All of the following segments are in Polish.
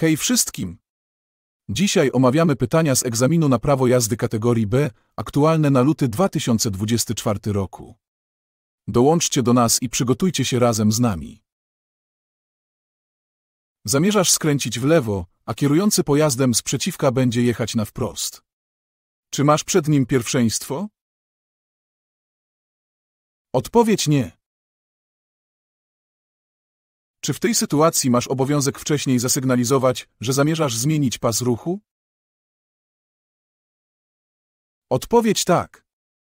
Hej wszystkim! Dzisiaj omawiamy pytania z egzaminu na prawo jazdy kategorii B, aktualne na luty 2024 roku. Dołączcie do nas i przygotujcie się razem z nami. Zamierzasz skręcić w lewo, a kierujący pojazdem z przeciwka będzie jechać na wprost. Czy masz przed nim pierwszeństwo? Odpowiedź nie. Czy w tej sytuacji masz obowiązek wcześniej zasygnalizować, że zamierzasz zmienić pas ruchu? Odpowiedź tak.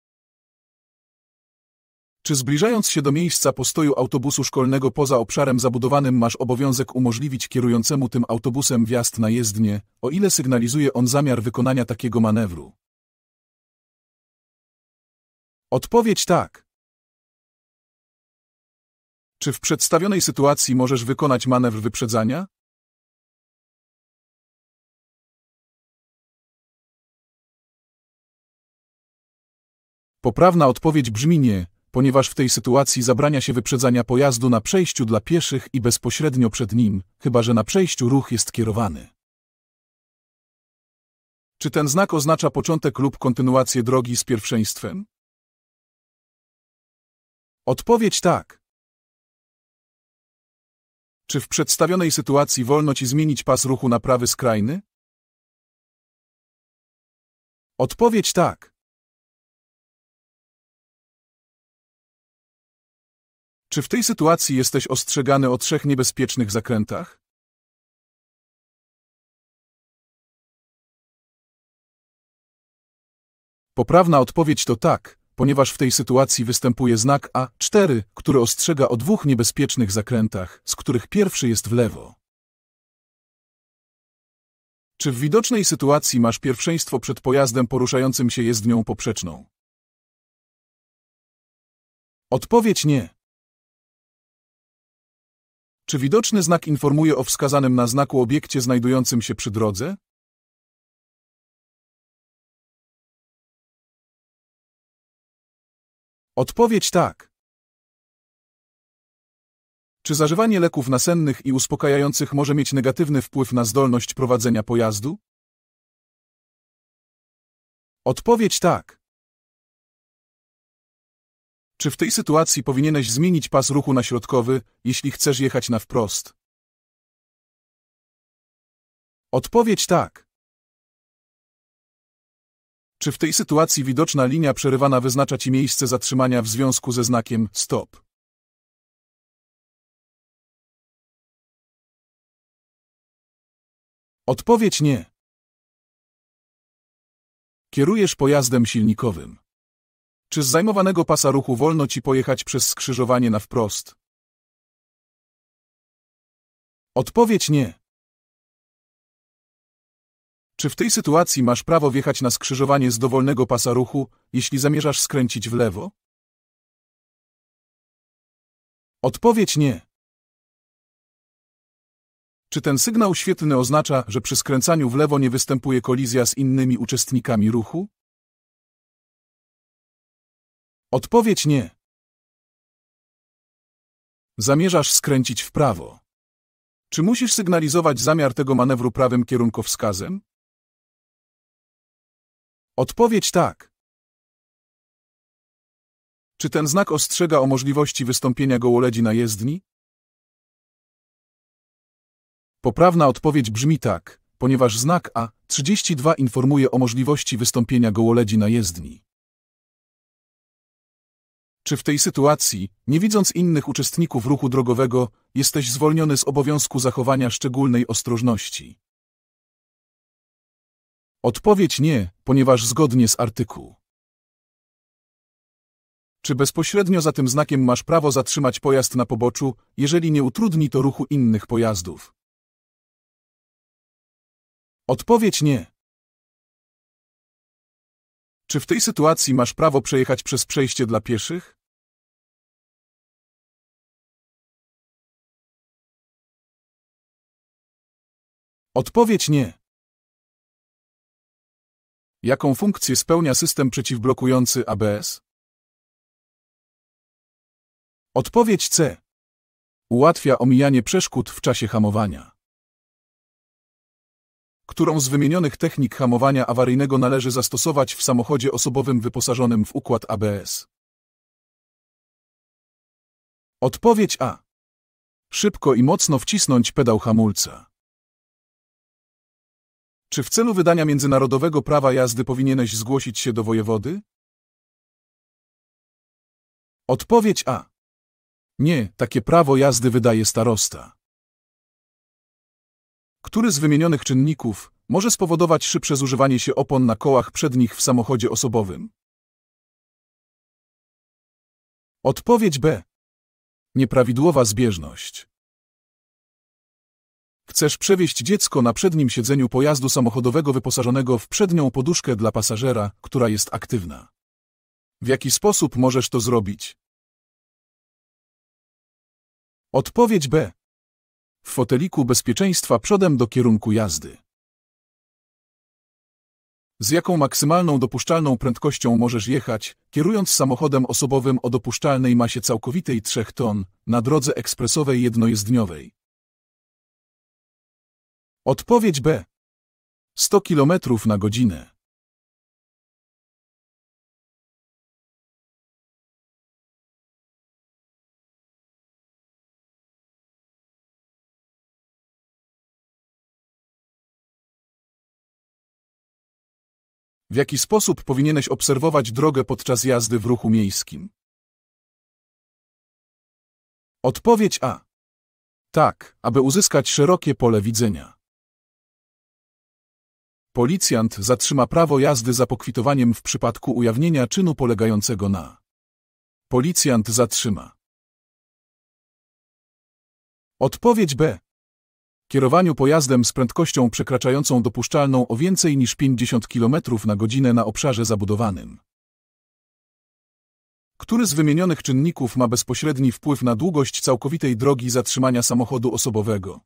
Czy zbliżając się do miejsca postoju autobusu szkolnego poza obszarem zabudowanym masz obowiązek umożliwić kierującemu tym autobusem wjazd na jezdnię, o ile sygnalizuje on zamiar wykonania takiego manewru? Odpowiedź tak. Czy w przedstawionej sytuacji możesz wykonać manewr wyprzedzania? Poprawna odpowiedź brzmi nie, ponieważ w tej sytuacji zabrania się wyprzedzania pojazdu na przejściu dla pieszych i bezpośrednio przed nim, chyba że na przejściu ruch jest kierowany. Czy ten znak oznacza początek lub kontynuację drogi z pierwszeństwem? Odpowiedź tak. Czy w przedstawionej sytuacji wolno ci zmienić pas ruchu na prawy skrajny? Odpowiedź tak. Czy w tej sytuacji jesteś ostrzegany o 3 niebezpiecznych zakrętach? Poprawna odpowiedź to tak, ponieważ w tej sytuacji występuje znak A4, który ostrzega o 2 niebezpiecznych zakrętach, z których pierwszy jest w lewo. Czy w widocznej sytuacji masz pierwszeństwo przed pojazdem poruszającym się jezdnią poprzeczną? Odpowiedź nie. Czy widoczny znak informuje o wskazanym na znaku obiekcie znajdującym się przy drodze? Odpowiedź tak. Czy zażywanie leków nasennych i uspokajających może mieć negatywny wpływ na zdolność prowadzenia pojazdu? Odpowiedź tak. Czy w tej sytuacji powinieneś zmienić pas ruchu na środkowy, jeśli chcesz jechać na wprost? Odpowiedź tak. Czy w tej sytuacji widoczna linia przerywana wyznacza ci miejsce zatrzymania w związku ze znakiem stop? Odpowiedź nie. Kierujesz pojazdem silnikowym. Czy z zajmowanego pasa ruchu wolno ci pojechać przez skrzyżowanie na wprost? Odpowiedź nie. Czy w tej sytuacji masz prawo wjechać na skrzyżowanie z dowolnego pasa ruchu, jeśli zamierzasz skręcić w lewo? Odpowiedź nie. Czy ten sygnał świetlny oznacza, że przy skręcaniu w lewo nie występuje kolizja z innymi uczestnikami ruchu? Odpowiedź nie. Zamierzasz skręcić w prawo. Czy musisz sygnalizować zamiar tego manewru prawym kierunkowskazem? Odpowiedź tak. Czy ten znak ostrzega o możliwości wystąpienia gołoledzi na jezdni? Poprawna odpowiedź brzmi tak, ponieważ znak A32 informuje o możliwości wystąpienia gołoledzi na jezdni. Czy w tej sytuacji, nie widząc innych uczestników ruchu drogowego, jesteś zwolniony z obowiązku zachowania szczególnej ostrożności? Odpowiedź nie, ponieważ zgodnie z artykuł. Czy bezpośrednio za tym znakiem masz prawo zatrzymać pojazd na poboczu, jeżeli nie utrudni to ruchu innych pojazdów? Odpowiedź nie. Czy w tej sytuacji masz prawo przejechać przez przejście dla pieszych? Odpowiedź nie. Jaką funkcję spełnia system przeciwblokujący ABS? Odpowiedź C. Ułatwia omijanie przeszkód w czasie hamowania. Którą z wymienionych technik hamowania awaryjnego należy zastosować w samochodzie osobowym wyposażonym w układ ABS? Odpowiedź A. Szybko i mocno wcisnąć pedał hamulca. Czy w celu wydania międzynarodowego prawa jazdy powinieneś zgłosić się do wojewody? Odpowiedź A. Nie, takie prawo jazdy wydaje starosta. Który z wymienionych czynników może spowodować szybsze zużywanie się opon na kołach przednich w samochodzie osobowym? Odpowiedź B. Nieprawidłowa zbieżność. Chcesz przewieźć dziecko na przednim siedzeniu pojazdu samochodowego wyposażonego w przednią poduszkę dla pasażera, która jest aktywna. W jaki sposób możesz to zrobić? Odpowiedź B. W foteliku bezpieczeństwa przodem do kierunku jazdy. Z jaką maksymalną dopuszczalną prędkością możesz jechać, kierując samochodem osobowym o dopuszczalnej masie całkowitej 3 ton, na drodze ekspresowej jednojezdniowej? Odpowiedź B. 100 km na godzinę. W jaki sposób powinieneś obserwować drogę podczas jazdy w ruchu miejskim? Odpowiedź A. Tak, aby uzyskać szerokie pole widzenia. Policjant zatrzyma prawo jazdy za pokwitowaniem w przypadku ujawnienia czynu polegającego na. Policjant zatrzyma. Odpowiedź B. Kierowaniu pojazdem z prędkością przekraczającą dopuszczalną o więcej niż 50 km na godzinę na obszarze zabudowanym. Który z wymienionych czynników ma bezpośredni wpływ na długość całkowitej drogi zatrzymania samochodu osobowego?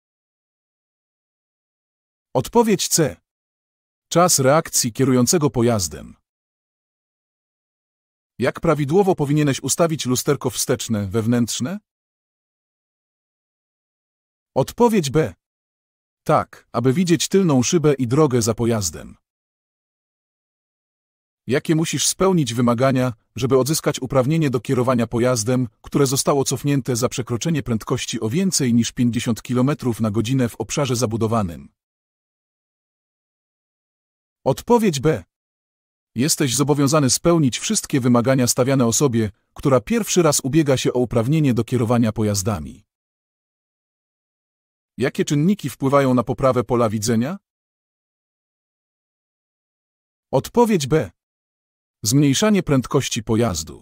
Odpowiedź C. Czas reakcji kierującego pojazdem. Jak prawidłowo powinieneś ustawić lusterko wsteczne, wewnętrzne? Odpowiedź B. Tak, aby widzieć tylną szybę i drogę za pojazdem. Jakie musisz spełnić wymagania, żeby odzyskać uprawnienie do kierowania pojazdem, które zostało cofnięte za przekroczenie prędkości o więcej niż 50 km na godzinę w obszarze zabudowanym? Odpowiedź B. Jesteś zobowiązany spełnić wszystkie wymagania stawiane osobie, która pierwszy raz ubiega się o uprawnienie do kierowania pojazdami. Jakie czynniki wpływają na poprawę pola widzenia? Odpowiedź B. Zmniejszanie prędkości pojazdu.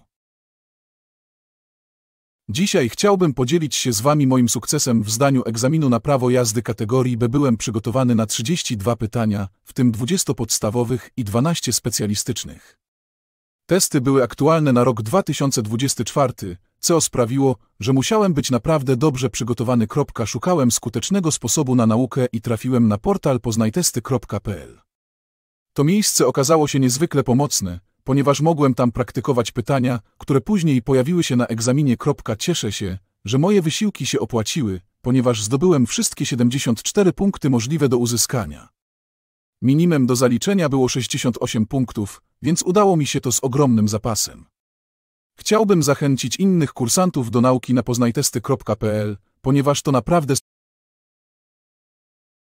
Dzisiaj chciałbym podzielić się z Wami moim sukcesem w zdaniu egzaminu na prawo jazdy kategorii B. Byłem przygotowany na 32 pytania, w tym 20 podstawowych i 12 specjalistycznych. Testy były aktualne na rok 2024, co sprawiło, że musiałem być naprawdę dobrze przygotowany. Szukałem skutecznego sposobu na naukę i trafiłem na portal poznajtesty.pl. To miejsce okazało się niezwykle pomocne, ponieważ mogłem tam praktykować pytania, które później pojawiły się na egzaminie. Cieszę się, że moje wysiłki się opłaciły, ponieważ zdobyłem wszystkie 74 punkty możliwe do uzyskania. Minimum do zaliczenia było 68 punktów, więc udało mi się to z ogromnym zapasem. Chciałbym zachęcić innych kursantów do nauki na poznajtesty.pl, ponieważ to naprawdę